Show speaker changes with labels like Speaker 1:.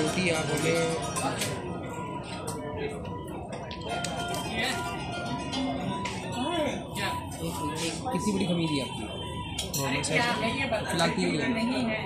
Speaker 1: रोटी आप बोले कितनी बड़ी खमीरी आपकी? नॉर्मल साइज फिलहाल 3 किलो नहीं है।